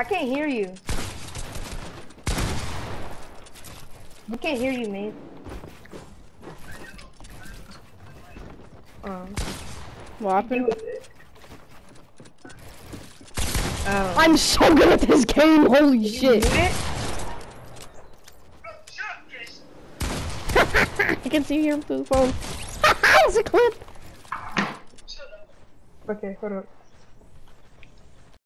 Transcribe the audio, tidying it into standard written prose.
I can't hear you. We can't hear you, mate. What happened? Oh. I'm so good at this game, holy shit. I can see you through the phone. It's a clip. Okay, hold up.